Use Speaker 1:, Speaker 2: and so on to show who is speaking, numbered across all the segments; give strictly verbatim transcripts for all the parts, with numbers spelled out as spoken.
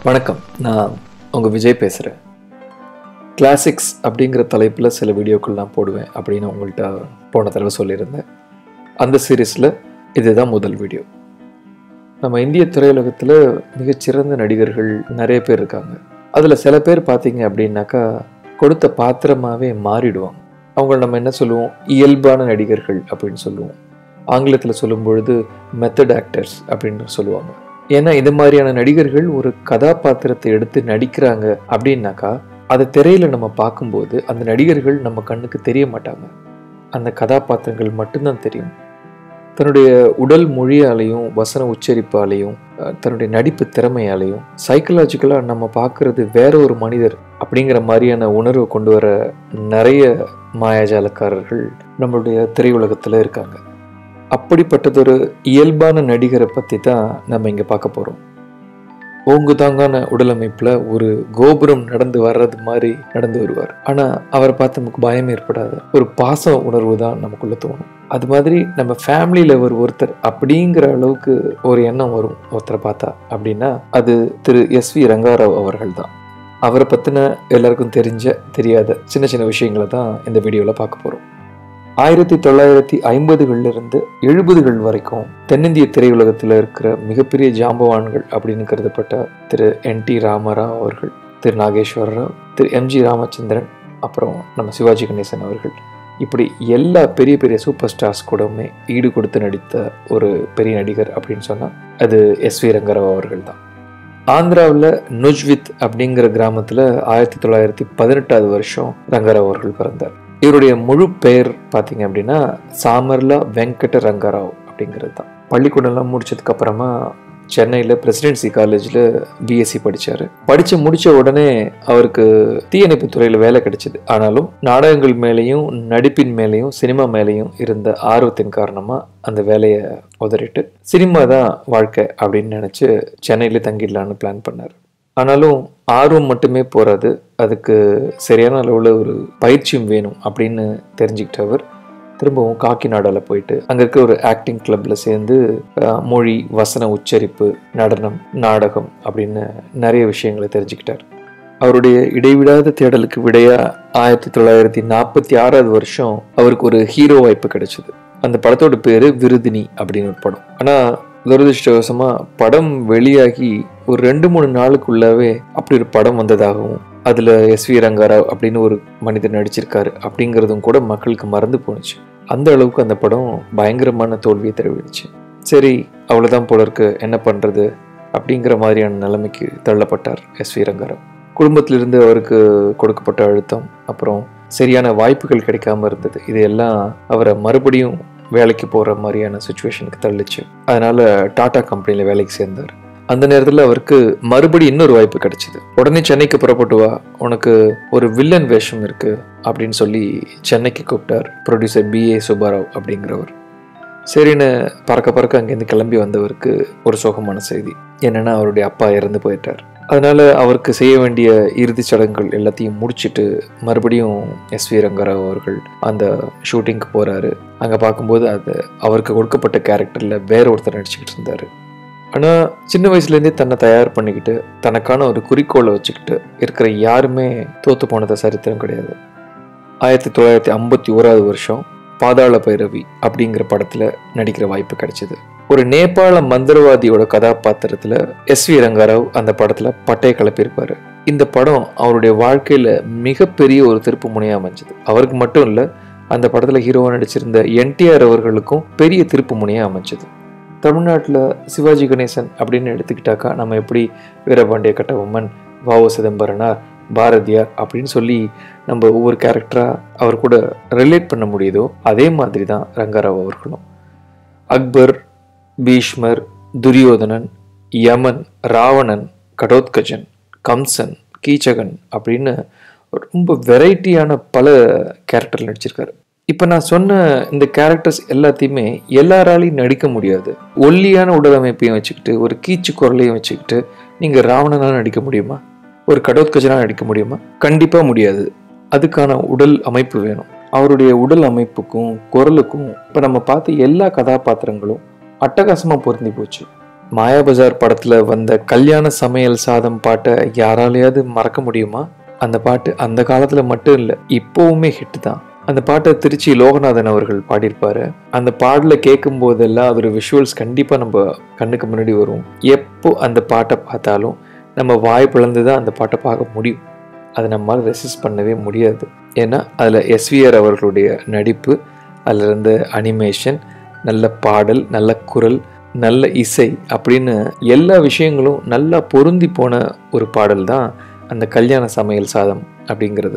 Speaker 1: வணக்கம், நான் உங்கள் விஜய் பேசுகிறேன். கிளாசிக்ஸ் அப்படிங்கிற தலைப்பில் சில வீடியோக்கள் நான் போடுவேன் அப்படின்னு உங்கள்கிட்ட போன தடவை சொல்லியிருந்தேன். அந்த சீரீஸில் இதுதான் முதல் வீடியோ. நம்ம இந்திய திரையுலகத்தில் மிகச்சிறந்த நடிகர்கள் நிறைய பேர் இருக்காங்க. அதில் சில பேர் பார்த்தீங்க அப்படின்னாக்கா கொடுத்த பாத்திரமாகவே மாறிடுவாங்க. அவங்கள நம்ம என்ன சொல்லுவோம், இயல்பான நடிகர்கள் அப்படின்னு சொல்லுவோம். ஆங்கிலத்தில் சொல்லும் பொழுது மெத்தட் ஆக்டர்ஸ் அப்படின்னு சொல்லுவாங்க. ஏன்னா இது மாதிரியான நடிகர்கள் ஒரு கதாபாத்திரத்தை எடுத்து நடிக்கிறாங்க அப்படின்னாக்கா அதை திரையில நம்ம பார்க்கும்போது அந்த நடிகர்கள் நம்ம கண்ணுக்கு தெரிய மாட்டாங்க, அந்த கதாபாத்திரங்கள் மட்டும்தான் தெரியும். தன்னுடைய உடல் மொழியாலையும் வசன உச்சரிப்பாலையும் தன்னுடைய நடிப்பு திறமையாலையும் சைக்கலாஜிக்கலாக நம்ம பார்க்கறது வேற ஒரு மனிதர் அப்படிங்கிற மாதிரியான உணர்வை கொண்டு வர நிறைய மாயாஜாலக்காரர்கள் நம்மளுடைய திரையுலகத்தில் இருக்காங்க. அப்படிப்பட்டதொரு இயல்பான நடிகரை பற்றி தான் நம்ம இங்கே பார்க்க போகிறோம். ஓங்குதாங்கான உடலமைப்பில் ஒரு கோபுரம் நடந்து வர்றது மாதிரி நடந்து வருவார். ஆனால் அவரை பார்த்து நமக்கு பயம் ஏற்படாது, ஒரு பாச உணர்வு தான் நமக்குள்ள தோணும். அது மாதிரி நம்ம ஃபேமிலியில் ஒரு ஒருத்தர் அப்படிங்கிற அளவுக்கு ஒரு எண்ணம் வரும் ஒருத்தரை பார்த்தா அப்படின்னா அது திரு எஸ் வி ரங்காராவ் அவர்கள் தான். அவரை பற்றின எல்லாருக்கும் தெரிஞ்ச தெரியாத சின்ன சின்ன விஷயங்களை தான் இந்த வீடியோவில் பார்க்க போகிறோம். ஆயிரத்தி தொள்ளாயிரத்தி ஐம்பதுகள்ல இருந்து எழுபதுகள் வரைக்கும் தென்னிந்திய திரையுலகத்தில் இருக்கிற மிகப்பெரிய ஜாம்பவான்கள் அப்படின்னு கருதப்பட்ட திரு என் டி ராமராவ் அவர்கள், திரு நாகேஸ்வர ராவ், திரு எம் ஜி ராமச்சந்திரன், அப்புறம் நம்ம சிவாஜி கணேசன் அவர்கள், இப்படி எல்லா பெரிய பெரிய சூப்பர் ஸ்டார்ஸ் கூடவுமே ஈடு கொடுத்து நடித்த ஒரு பெரிய நடிகர் அப்படின்னு சொன்னால் அது எஸ் வி ரங்கராவ் அவர்கள் தான். ஆந்திராவில் நுஜ்வித் அப்படிங்கிற கிராமத்தில் ஆயிரத்தி தொள்ளாயிரத்தி பதினெட்டாவது வருஷம் ரங்கராவ் அவர்கள் பிறந்தார். இவருடைய முழு பெயர் பார்த்தீங்க அப்படின்னா சாமர்லா வெங்கட ரங்கராவ் அப்படிங்கிறது தான். பள்ளிக்கூடம்லாம் முடிச்சதுக்கு அப்புறமா சென்னையில் பிரசிடென்சி காலேஜில் பிஎஸ்சி படித்தார். படித்து முடித்த உடனே அவருக்கு தீயணைப்பு துறையில் வேலை கிடைச்சிது. ஆனாலும் நாடகங்கள் மேலேயும் நடிப்பின் மேலேயும் சினிமா மேலேயும் இருந்த ஆர்வத்தின் காரணமாக அந்த வேலையை உதறிட்டு சினிமா தான் வாழ்க்கை அப்படின்னு நினச்சி சென்னையில் தங்கிடலான்னு பிளான் பண்ணார். ஆனாலும் ஆர்வம் மட்டுமே போராது, அதுக்கு சரியான அளவில் ஒரு பயிற்சியும் வேணும் அப்படின்னு தெரிஞ்சுக்கிட்டவர் திரும்பவும் காக்கிநாடாவில் போயிட்டு அங்கே இருக்க ஒரு ஆக்டிங் கிளப்பில் சேர்ந்து மொழி, வசன உச்சரிப்பு, நடனம், நாடகம் அப்படின்னு நிறைய விஷயங்களை தெரிஞ்சுக்கிட்டார். அவருடைய இடைவிடாத தேடலுக்கு விடையா ஆயிரத்தி தொள்ளாயிரத்தி நாற்பத்தி ஆறாவது வருஷம் அவருக்கு ஒரு ஹீரோ வாய்ப்பு கிடைச்சிது. அந்த படத்தோட பேரு விருதினி அப்படின்னு ஒரு படம். ஆனால் துரதிருஷ்டவசமா படம் வெளியாகி ஒரு ரெண்டு மூணு நாளுக்குள்ளாவே அப்படி ஒரு படம் வந்ததாகவும் அதுல எஸ் வி ரங்காராவ் அப்படின்னு ஒரு மனிதர் நடிச்சிருக்காரு அப்படிங்கிறதும் கூட மக்களுக்கு மறந்து போணுச்சு. அந்த அளவுக்கு அந்த படம் பயங்கரமான தோல்வியை தெரிவிச்சு. சரி, அவ்வளவுதான் போல இருக்கு, என்ன பண்றது அப்படிங்கிற மாதிரியான நிலைமைக்கு தள்ளப்பட்டார் எஸ் வி ரங்காராவ். குடும்பத்திலிருந்து அவருக்கு கொடுக்கப்பட்ட அழுத்தம், அப்புறம் சரியான வாய்ப்புகள் கிடைக்காம இருந்தது, இதையெல்லாம் அவரை மறுபடியும் வேலைக்கு போகிற மாதிரியான சுச்சுவேஷனுக்கு தள்ளிச்சு. அதனால டாடா கம்பெனியில் வேலைக்கு சேர்ந்தார். அந்த நேரத்தில் அவருக்கு மறுபடி இன்னொரு வாய்ப்பு கிடைச்சிது. உடனே சென்னைக்கு புறப்பட்டு வா, உனக்கு ஒரு வில்லன் வேஷம் இருக்கு அப்படின்னு சொல்லி சென்னைக்கு கூப்பிட்டார் ப்ரொடியூசர் பி ஏ சுப்பாராவ் அப்படிங்கிறவர். சரின்னு பறக்க பறக்க அங்கேருந்து கிளம்பி வந்தவருக்கு ஒரு சோகமான செய்தி என்னன்னா அவருடைய அப்பா இறந்து போயிட்டார். அதனால அவருக்கு செய்ய வேண்டிய இறுதிச் சடங்குகள் எல்லாத்தையும் முடிச்சுட்டு மறுபடியும் எஸ் வி ரங்கராவ் அவர்கள் அந்த ஷூட்டிங்க்கு போறாரு. அங்கே பார்க்கும்போது அது அவருக்கு கொடுக்கப்பட்ட கேரக்டர்ல வேற ஒருத்தர் நடிச்சுக்கிட்டு இருந்தாரு. ஆனால் சின்ன வயசுலேருந்தே தன்னை தயார் பண்ணிக்கிட்டு தனக்கான ஒரு குறிக்கோளை வச்சுக்கிட்டு இருக்கிற யாருமே தோத்து போனதை சரித்திரம் கிடையாது. ஆயிரத்தி தொள்ளாயிரத்தி ஐம்பத்தி ஓராவது வருஷம் பாதாள பைரவி அப்படிங்கிற படத்துல நடிக்கிற வாய்ப்பு கிடைச்சது. ஒரு நேபாள மந்திரவாதியோட கதாபாத்திரத்துல எஸ் வி ரங்காராவ் அந்த படத்துல பட்டையை கிளப்பியிருப்பாரு. இந்த படம் அவருடைய வாழ்க்கையில மிகப்பெரிய ஒரு திருப்பு முனையா அமைஞ்சது. அவருக்கு மட்டும் இல்ல, அந்த படத்துல ஹீரோவா நடிச்சிருந்த என் டி ஆர் அவர்களுக்கும் பெரிய திருப்பு முனையா அமைஞ்சது. தமிழ்நாட்டில் சிவாஜி கணேசன் அப்படின்னு எடுத்துக்கிட்டாக்கா நம்ம எப்படி வீரபாண்டிய கட்டபொம்மன், வ உ சிதம்பரனார், பாரதியார் அப்படின்னு சொல்லி நம்ம ஒவ்வொரு கேரக்டரா அவர் கூட ரிலேட் பண்ண முடியுதோ அதே மாதிரி தான் ரங்காராவ் அவர்களும். அக்பர், பீஷ்மர், துரியோதனன், யமன், ராவணன், கடோத்கஜன், கம்சன், கீச்சகன் அப்படின்னு ரொம்ப வெரைட்டியான பல கேரக்டர் நடிச்சிருக்காரு. இப்போ நான் சொன்ன இந்த கேரக்டர்ஸ் எல்லாத்தையுமே எல்லாராலையும் நடிக்க முடியாது. ஒல்லியான உடல் அமைப்பையும் வச்சுக்கிட்டு ஒரு கீச்சு குரலையும் வச்சுக்கிட்டு நீங்கள் ராவணனாக நடிக்க முடியுமா? ஒரு கடோத்கஜனாக நடிக்க முடியுமா? கண்டிப்பாக முடியாது. அதுக்கான உடல் அமைப்பு வேணும். அவருடைய உடல் அமைப்புக்கும் குரலுக்கும் இப்போ நம்ம பார்த்த எல்லா கதாபாத்திரங்களும் அட்டகாசமாக பொருந்தி போச்சு. மாயாபஜார் படத்தில் வந்த கல்யாண சமையல் சாதம் பாட்டை யாராலையாவது மறக்க முடியுமா? அந்த பாட்டு அந்த காலத்தில் மட்டும் இல்லை, இப்போவுமே ஹிட் தான். அந்த பாட்டை திருச்சி லோகநாதன் அவர்கள் பாடியிருப்பாரு. அந்த பாடலை கேட்கும் போதெல்லாம் அதோட விஷுவல்ஸ் கண்டிப்பாக நம்ம கண்ணுக்கு முன்னாடி வரும். எப்போ அந்த பாட்டை பார்த்தாலும் நம்ம வாய் பிளந்து தான் அந்த பாட்டை பார்க்க முடியும். அதை நம்மளால் ரெசிஸ்ட் பண்ணவே முடியாது. ஏன்னா அதில் எஸ்விஆர் அவர்களுடைய நடிப்பு, அதில் இருந்த அனிமேஷன், நல்ல பாடல், நல்ல குரல், நல்ல இசை அப்படின்னு எல்லா விஷயங்களும் நல்லா பொருந்தி போன ஒரு பாடல் தான் அந்த கல்யாண சமையல் சாதம் அப்படிங்கிறது.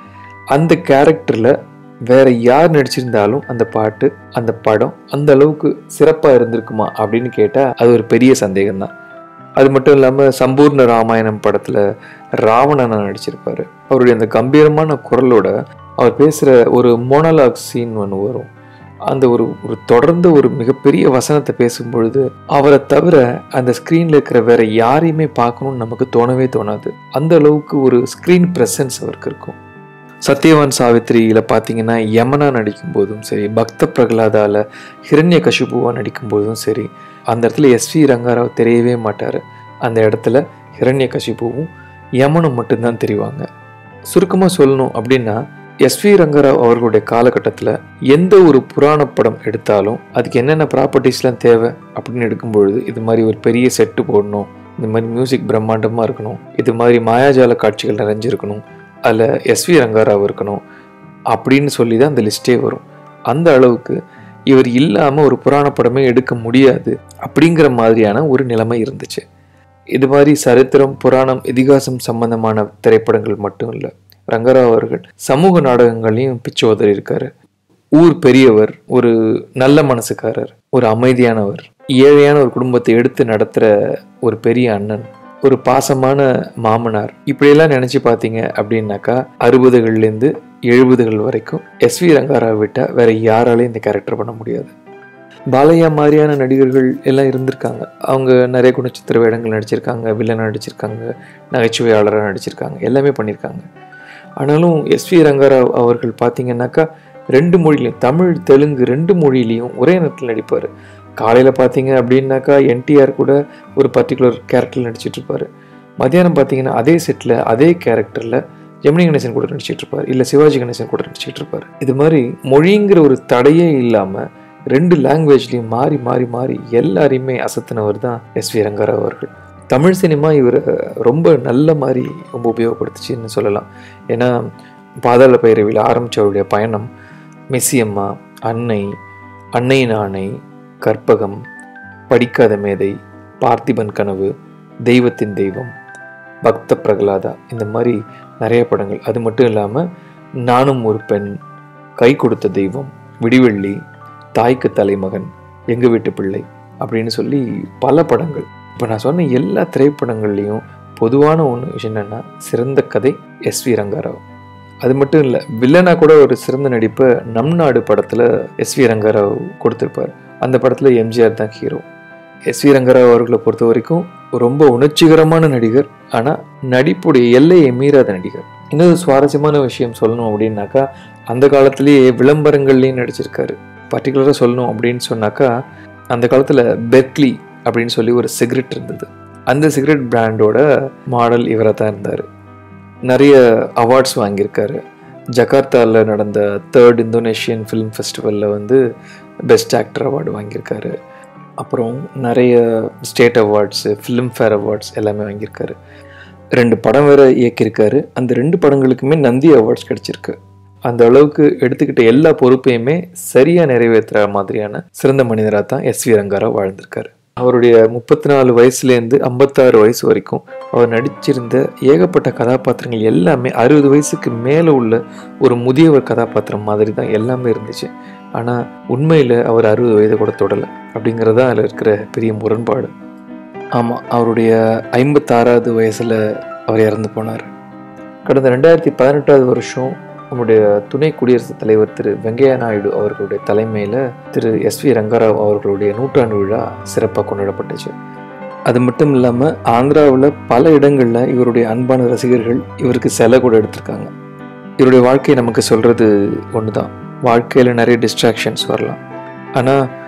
Speaker 1: அந்த கேரக்டரில் வேற யார் நடிச்சிருந்தாலும் அந்த பாட்டு, அந்த படம் அந்த அளவுக்கு சிறப்பாக இருந்திருக்குமா அப்படின்னு கேட்டால் அது ஒரு பெரிய சந்தேகம்தான். அது மட்டும் இல்லாமல் சம்பூர்ண ராமாயணம் படத்தில் ராவணனா நடிச்சிருப்பார். அவருடைய அந்த கம்பீரமான குரலோட அவர் பேசுகிற ஒரு மோனோலாக் சீன் ஒன்று வரும். அந்த ஒரு ஒரு தொடர்ந்து ஒரு மிகப்பெரிய வசனத்தை பேசும்பொழுது அவரை தவிர அந்த ஸ்க்ரீனில் இருக்கிற வேற யாரையுமே பார்க்கணும்னு நமக்கு தோணவே தோணாது. அந்த அளவுக்கு ஒரு ஸ்க்ரீன் ப்ரெசன்ஸ் அவருக்கு இருக்கும். சத்யவான் சாவித்திரியில் பார்த்தீங்கன்னா யமனா நடிக்கும் போதும் சரி, பக்த பிரகலாதாவில் ஹிரண்ய கஷிபுவா நடிக்கும் போதும் சரி, அந்த இடத்துல எஸ்வி ரங்காராவ் தெரியவே மாட்டார். அந்த இடத்துல ஹிரண்ய கஷிபுவும் யமனும் மட்டும்தான் தெரிவாங்க. சுருக்கமாக சொல்லணும் அப்படின்னா, எஸ்வி ரங்கராவ் அவர்களுடைய காலகட்டத்தில் எந்த ஒரு புராண படம் எடுத்தாலும் அதுக்கு என்னென்ன ப்ராப்பர்ட்டிஸ்லாம் தேவை அப்படின்னு எடுக்கும்பொழுது, இது மாதிரி ஒரு பெரிய செட்டு போடணும், இந்த மாதிரி மியூசிக் பிரம்மாண்டமாக இருக்கணும், இது மாதிரி மாயாஜால காட்சிகள் நிறைஞ்சிருக்கணும், அதில் எஸ்வி ரங்கராவ் இருக்கணும் அப்படின்னு சொல்லி தான் அந்த லிஸ்ட்டே வரும். அந்த அளவுக்கு இவர் இல்லாமல் ஒரு புராண படமே எடுக்க முடியாது அப்படிங்கிற மாதிரியான ஒரு நிலைமை இருந்துச்சு. இது மாதிரி சரித்திரம், புராணம், இதிகாசம் சம்பந்தமான திரைப்படங்கள் மட்டும் இல்லை, ரங்கராவ் அவர்கள் சமூக நாடகங்களையும் பிச்சு உதறி இருக்காரு. ஊர் பெரியவர், ஒரு நல்ல மனசுக்காரர், ஒரு அமைதியானவர், ஏழையான ஒரு குடும்பத்தை எடுத்து நடத்துகிற ஒரு பெரிய அண்ணன், ஒரு பாசமான மாமனார், இப்படியெல்லாம் நினச்சி பார்த்தீங்க அப்படின்னாக்கா அறுபதுகள்லேருந்து எழுபதுகள் வரைக்கும் எஸ்வி ரங்காராவ் விட்டால் வேற யாராலையும் இந்த கேரக்டர் பண்ண முடியாது. பாலையா மாதிரியான நடிகர்கள் எல்லாம் இருந்திருக்காங்க. அவங்க நிறைய குணச்சித்திர வேடங்கள் நடிச்சிருக்காங்க, வில்லனாக நடிச்சிருக்காங்க, நகைச்சுவையாளராக நடிச்சிருக்காங்க, எல்லாமே பண்ணியிருக்காங்க. ஆனாலும் எஸ்வி ரங்காராவ் அவர்கள் பார்த்தீங்கன்னாக்கா ரெண்டு மொழிலையும், தமிழ் தெலுங்கு ரெண்டு மொழியிலையும் ஒரே நேரத்தில் நடிப்பார். காலையில் பார்த்தீங்க அப்படின்னாக்கா என்டிஆர் கூட ஒரு பர்டிகுலர் கேரக்டரில் நடிச்சிட்டு இருப்பார். மத்தியானம் பார்த்தீங்கன்னா அதே செட்டில் அதே கேரக்டரில் ஜெமினி கணேசன் கூட நடிச்சிட்டு இருப்பார், இல்லை சிவாஜி கணேசன் கூட நடிச்சிட்டு இருப்பார். இது மாதிரி மொழிங்கிற ஒரு தடையே இல்லாமல் ரெண்டு லாங்குவேஜ்லையும் மாறி மாறி மாறி எல்லாரையுமே அசத்தினவர் தான் எஸ்வி ரங்காராவ் அவர்கள். தமிழ் சினிமா இவரை ரொம்ப நல்ல மாதிரி ரொம்ப உபயோகப்படுத்துச்சுன்னு சொல்லலாம். ஏன்னா பாதாள பைரவியில் ஆரம்பித்தவருடைய பயணம் மெஸ்ஸியம்மா, அன்னை, அன்னையின் ஆணை, கற்பகம், படிக்காத மேதை, பார்த்திபன் கனவு, தெய்வத்தின் தெய்வம், பக்த பிரகலாதா, இந்த மாதிரி நிறைய படங்கள். அது மட்டும் இல்லாமல் நானும் ஒரு பெண், கை கொடுத்த தெய்வம், விடிவெள்ளி, தாய்க்கு தலைமகன், எங்கள் வீட்டு பிள்ளை அப்படின்னு சொல்லி பல படங்கள். இப்போ நான் சொன்ன எல்லா திரைப்படங்கள்லேயும் பொதுவான ஒன்று விஷயம் என்னென்னா, சிறந்த கதை எஸ்வி ரங்காராவ். அது மட்டும் இல்லை, வில்லனா கூட ஒரு சிறந்த நடிப்பை நம் நாடு படத்தில் எஸ்வி ரங்காராவ் கொடுத்துருப்பார். அந்த படத்தில் எம்ஜிஆர் தான் ஹீரோ. எஸ்வி ரங்கராவ் அவர்களை பொறுத்த வரைக்கும் ரொம்ப உணர்ச்சிகரமான நடிகர், ஆனால் நடிப்புடைய எல்லையை மீறாத நடிகர். இன்னொரு சுவாரஸ்யமான விஷயம் சொல்லணும் அப்படின்னாக்கா, அந்த காலத்திலேயே விளம்பரங்கள்லேயும் நடிச்சிருக்காரு. பர்டிகுலராக சொல்லணும் அப்படின்னு சொன்னாக்கா, அந்த காலத்தில் பெர்க்லி அப்படின்னு சொல்லி ஒரு சிகரெட் இருந்தது. அந்த சிகரெட் பிராண்டோட மாடல் இவராக தான் இருந்தார். நிறைய அவார்ட்ஸ் வாங்கியிருக்காரு. ஜகார்த்தாவில் நடந்த தேர்ட் இந்தோனேஷியன் ஃபிலிம் ஃபெஸ்டிவலில் வந்து பெஸ்ட் ஆக்டர் அவார்டு வாங்கியிருக்காரு. அப்புறம் நிறைய ஸ்டேட் அவார்ட்ஸு, ஃபிலிம்ஃபேர் அவார்ட்ஸ் எல்லாமே வாங்கியிருக்காரு. ரெண்டு படம் வேறு இயக்கியிருக்காரு. அந்த ரெண்டு படங்களுக்குமே நந்தி அவார்ட்ஸ் கிடச்சிருக்கு. அந்த அளவுக்கு எடுத்துக்கிட்ட எல்லா பொறுப்பையுமே சரியாக நிறைவேற்றுற மாதிரியான சிறந்த மனிதராக தான் எஸ்வி ரங்காராவ் வாழ்ந்திருக்காரு. அவருடைய முப்பத்தி நாலு வயசுலேருந்து ஐம்பத்தாறு வயசு வரைக்கும் அவர் நடிச்சிருந்த ஏகப்பட்ட கதாபாத்திரங்கள் எல்லாமே அறுபது வயசுக்கு மேலே உள்ள ஒரு முதியவர் கதாபாத்திரம் மாதிரி தான் எல்லாமே இருந்துச்சு. ஆனால் உண்மையில் அவர் அறுபது வயதை கூட தொடலை அப்படிங்கிறது தான் அதில் இருக்கிற பெரிய முரண்பாடு. ஆமாம், அவருடைய ஐம்பத்தாறாவது வயசில் அவர் இறந்து போனார். கடந்த ரெண்டாயிரத்தி பதினெட்டாவது வருஷம் நம்முடைய துணை குடியரசுத் தலைவர் திரு வெங்கையா நாயுடு அவர்களுடைய தலைமையில் திரு எஸ்வி ரங்காராவ் அவர்களுடைய நூற்றாண்டு விழா சிறப்பாக கொண்டாடப்பட்டுச்சு. அது மட்டும் இல்லாமல் ஆந்திராவில் பல இடங்களில் இவருடைய அன்பான ரசிகர்கள் இவருக்கு சிலை கூட எடுத்திருக்காங்க. இவருடைய வாழ்க்கையை நமக்கு சொல்கிறது ஒன்று தான், வாழ்க்கையில் நிறைய டிஸ்ட்ராக்ஷன்ஸ் வரலாம், ஆனால்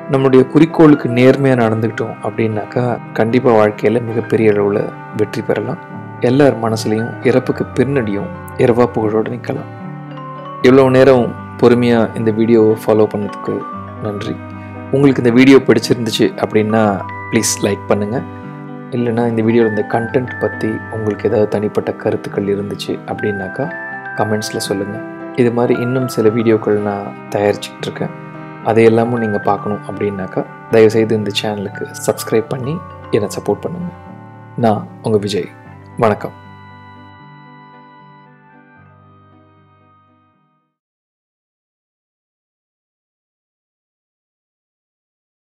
Speaker 1: நம்மளுடைய குறிக்கோளுக்கு நேர்மையாக நடந்துக்கிட்டோம் அப்படின்னாக்கா கண்டிப்பாக வாழ்க்கையில் மிகப்பெரிய அளவில் வெற்றி பெறலாம். எல்லார் மனசுலையும் இறப்புக்கு பின்னடியும் இரவா புகழோடு நிற்கலாம். இவ்வளோ நேரம் பொறுமையாக இந்த வீடியோவை ஃபாலோ பண்ணதுக்கு நன்றி. உங்களுக்கு இந்த வீடியோ பிடிச்சிருந்துச்சு அப்படின்னா ப்ளீஸ் லைக் பண்ணுங்கள். இல்லைனா இந்த வீடியோவில் இந்த கண்டென்ட் பற்றி உங்களுக்கு ஏதாவது தனிப்பட்ட கருத்துக்கள் இருந்துச்சு அப்படின்னாக்கா கமெண்ட்ஸில் சொல்லுங்கள். இது மாதிரி இன்னும் சில வீடியோக்கள் நான் தயாரிச்சுக்கிட்டு இருக்கேன். அதையெல்லாமும் நீங்கள் பார்க்கணும் அப்படின்னாக்கா தயவுசெய்து இந்த சேனலுக்கு சப்ஸ்கிரைப் பண்ணி என்னை சப்போர்ட் பண்ணுங்கள். நான் உங்கள் விஜய். வணக்கம்.